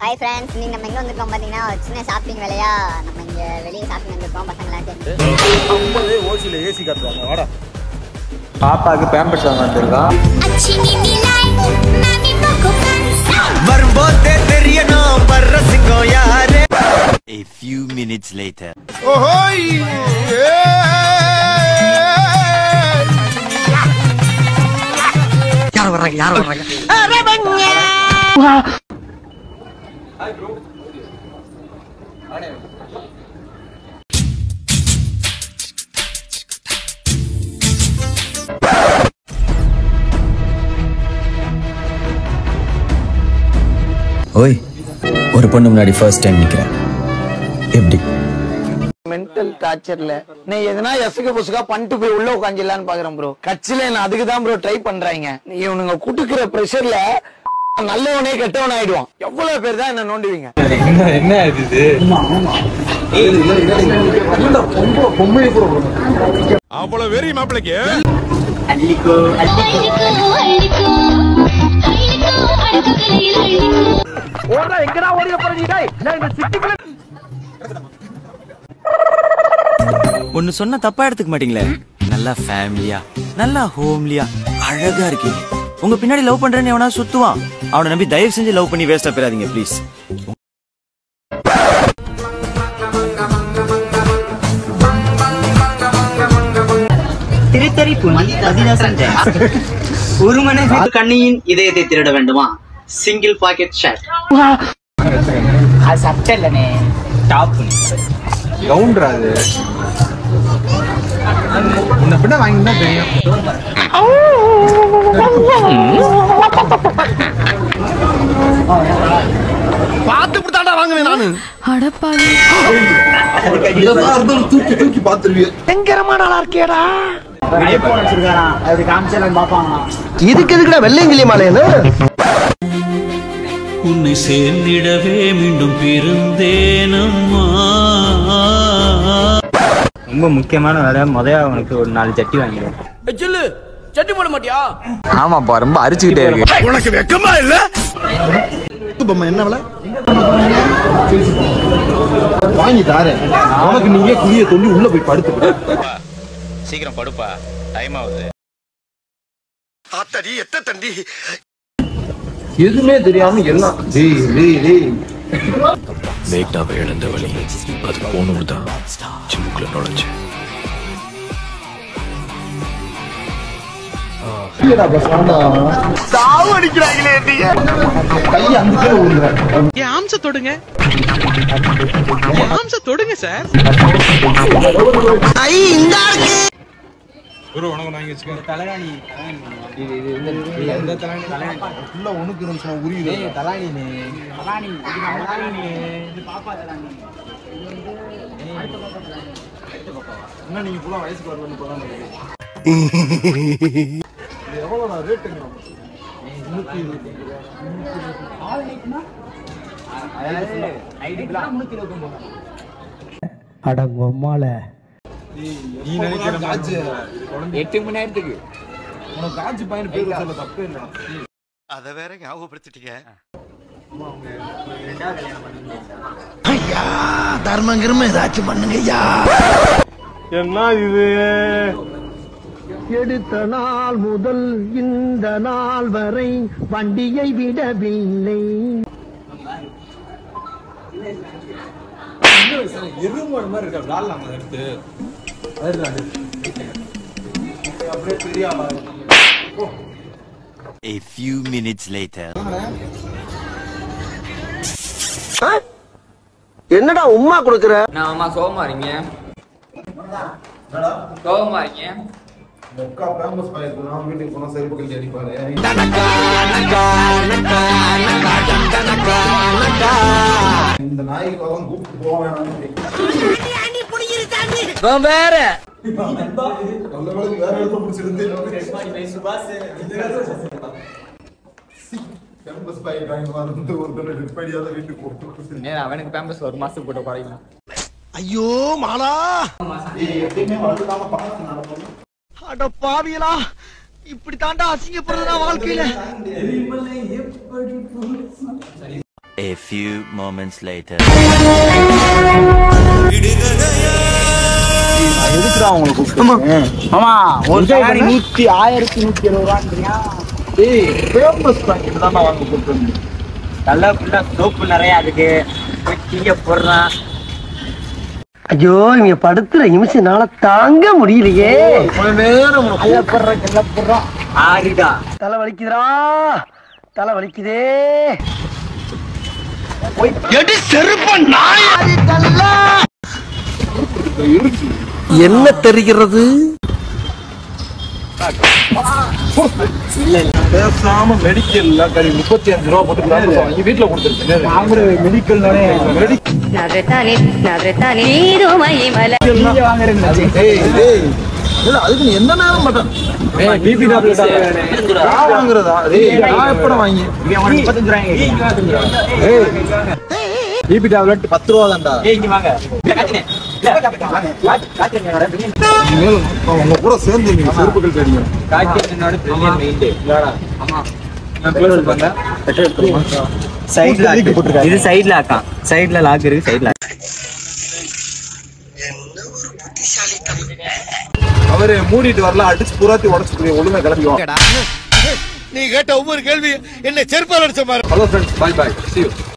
Hi friends, நீங்க நம்ம எங்க வந்திருக்கோம் பாத்தீங்கன்னா சின்ன ஷாப்பிங் வேலையா நம்ம இங்க வெளிய ஷாப்பிங் வந்திருக்கோம் பசங்களா சேர்ந்து. 50 ஓசில ஏசி காட்டுறாங்க. வாடா. பாப்பாக்கு பேம்பர்ஸ் வாங்க வந்திருக்கோம். வரும்போதே தெரியணும் பர்ரசிங்கோ யாரு. A few minutes later. ஓஹோய். யார் வர்றாங்க? Hi bro. ஓய், ஒரு பொண்ணு முன்னாடி ஃபர்ஸ்ட் டைம் நிக்கிறேன். எப்படி? மென்டல் டார்ச்சர்ல நீ எதனா எசுக புசுகா பண்ணிட்டு போய் உள்ள உட்காந்துலான்னு பாக்குறேன் ப்ரோ. கட்சியில நான் அதுக்கு தான் ப்ரோ ட்ரை பண்றாங்க. நீ இவனுங்க குட்டுக்கிற பிரஷர்ல நல்லவனே கெட்டவன் ஆயிடுவான். எவ்வளவு பேர் தான் என்ன நோண்டுவீங்க? என்ன இது? அவ்வளவு வெறி மாப்பிளைக்கு அள்ளிக்கோ ஓடா எங்கடா ஓடிய போற நீ? டேய் நான் இந்த சிட்டிக்குள்ள ஒன்னு சொன்னா தப்பா எடுத்துக்க மாட்டீங்களே. நல்லா ஃபேமிலியா, நல்லா ஹோம்லியா, அழகா இருக்கீங்க. உங்க பின்னாடி லவ் பண்றேன்னு எவனா சுத்துவான். அவனை நம்பி தயவு செஞ்சு லவ் பண்ணி வேஸ்டா போயிடாதீங்க ப்ளீஸ். ஒருமனை கண்ணியின் இதயத்தை திருட வேண்டுமா? Single pocket shirt. அது சட்டை இல்லனே, டாப் கவுண்டரா அது. உன்னை பின்ன வாங்கினா தெரியும். பார்த்து புட்டாடா வாங்குவேன் நானு. அடப்பாவி. தூக்கி தூக்கி பாத்துருவீங்க. பயங்கரமான ஆளா இருக்கேடா. ஐபோன் வச்சிருக்காராம். அது காமிச்சலாம் பாப்பாங்க. இதுக்கு எதுக்குடா வெள்ளையங்கிலி மாலைன்னு? உன்னை சேர்ந்திடவே மீண்டும் பிறந்தேனம்மா. ரொம்ப முக்கியமான வேலை. முதல்ல அவனுக்கு ஒரு 4 சட்டி வாங்கிடுவோம். சட்டி போட மாட்டியா? ஆமாப்பா, ரொம்ப அரிச்சுக்கிட்டே இருக்கு. உனக்கு வெக்கமா இல்ல? என்ன விலை? வாங்கி தாரேன். உனக்கு நீங்க குடிய சொல்லி உள்ள போய் படுத்து. சீக்கிரம் படுப்பா, டைம் ஆகுது. ஆத்தடி எத்த தண்டி எதுவுமே தெரியாம எல்லாம் மேக்டாவை இழந்த வழி அது போனது தான் சிமுக்குள்ள நுழைச்சு. அடிக்கிறாங்களே கை அந்த ஆம்ச தொடுங்க, ஆம்ச தொடுங்க சார். ஒரு உனக்கு வாங்கி வச்சுக்க. தலைகாணி உள்ள உனக்கு இருந்துச்சு உரியுது. தலாணி பாப்பா தலாணி. என்ன நீங்க புள்ள வயசுக்கு வருவேன்னு போறாங்க. எவ்வளோடா ரேட்டுங்க? 325. அடங்கம்மால நீ நினைக்கிற காஜ் 8 மணி நேரத்துக்கு உனக்கு காஜ் பையன் பேர் சொல்ல தப்பே இல்லை. அத வேற ஞாபகப்படுத்திட்டீங்க. ஐயா தர்மங்கிரம ஏதாச்சும் பண்ணுங்க ஐயா. என்ன இது? எடுத்த நாள் முதல் இந்த நாள் வரை வண்டியை விடவில்லை. எருமாடு மாதிரி இருக்கா? விளாடலாம் எடுத்து அப்படியே பெரிய ஆளா. A few minutes later. என்னடா உம்மா கொடுக்குற? நான் அம்மா சோகமா இருக்கீங்க. சோகமா இருக்கீங்க. மொக்கா பேம்பஸ் பாயிருக்கு. நான் வீட்டுக்கு போனா செருப்பு கழட்டி அடிப்பாரு. இந்த நாய்க்கு வரும் கூப்பிட்டு போக வேணாம். வேற நல்ல வேலைக்கு வேற இடத்துல பிடிச்சிருந்து பேம்பஸ் பாயிண்ட் வாங்கி வந்து ஒருத்தனை ரிப்பேடியாத வீட்டுக்கு போட்டு நேரா அவனுக்கு பேம்பஸ் ஒரு மாசத்துக்கு போட்டு குறையும். ஐயோ மாலா, எப்பயுமே வளர்த்துக்காம பார்த்து நடக்கணும். அட பாவியலா, இப்படி தாண்டா அசிங்கப்படுறதா வாழ்க்கையில. A A few moments later. எதுக்குடா உங்களுக்கு ஆமா ஒரு கண்ணாடி 1170 ரூபான்றியா? டேய் ஃபேமஸ் பாக்கெட் தான் வாங்க கொடுத்துருந்தேன். நல்லா ஃபுல்லா சோப்பு நிறைய அதுக்கு டீய போடுறான். ஐயோ இங்க படுத்துற நிமிஷம்னால தாங்க முடியலையே. கொஞ்ச நேரம் போடுறான் ஆரிடா. தலை வலிக்குதுடா, தலை வலிக்குதே. என்ன தெரிகிறது? பேசாம மெடிக்கல்ல கறி 35 ரூபா போட்டு வாங்கி வீட்டுல கொடுத்துருக்கேன். மெடிக்கல் அதுக்கு நீ என்ன நேரம் மாட்டேன் பிபி வாங்குறதா? எப்பட வாங்கி பிபி டேப்லெட் 10 ரூபா தான்டா. உங்க கூட சேர்ந்து நீங்க செருப்புகள் தெரியும். இது சைடுல ஆக்கா, சைடுல லாக் இருக்கு, சைடுல. அவரு மூடிட்டு வரல, அடிச்சு புறாத்தி உடச்சு ஒழுங்கா கிளம்பிடுவாங்க. நீ கேட்ட ஒவ்வொரு கேள்வி என்ன செருப்பால் அடிச்ச மாதிரி. Hello friends, bye bye, see you.